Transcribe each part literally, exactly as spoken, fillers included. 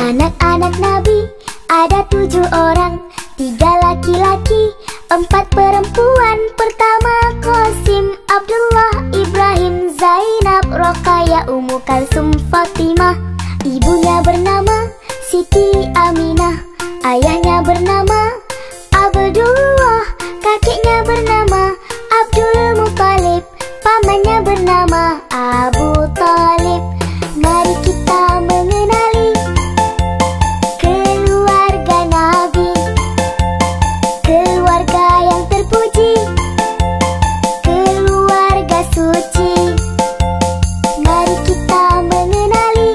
Anak-anak Nabi ada tujuh orang, tiga laki-laki, empat perempuan. Pertama Qasim, Abdullah, Ibrahim, Zainab, Roqayah, Ummu Kalsum, Fatimah. Ibunya bernama Siti Aminah, ayahnya bernama Abdullah, kakeknya bernama Abdul Muttalib, pamannya bernama Abu Talib. Mari kita mengenali keluarga Nabi, keluarga yang terpuji, keluarga suci. Mari kita mengenali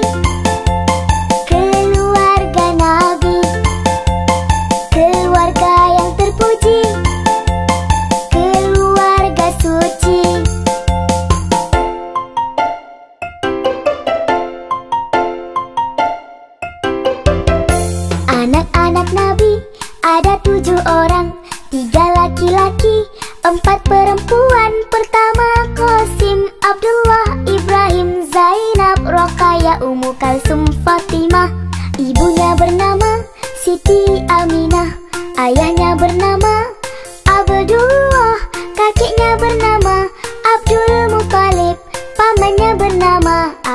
keluarga Nabi, keluarga yang terpuji, keluarga suci. Anak-anak Nabi ada tujuh orang, tiga laki-laki, empat perempuan. Pertama Qasim, Abdullah, Ibrahim, Zainab, Roqayah, Ummu Kalsum, Fatimah. Ibunya bernama Siti Aminah, ayahnya bernama Abdullah, kakeknya bernama Abdul Muttalib, pamannya bernama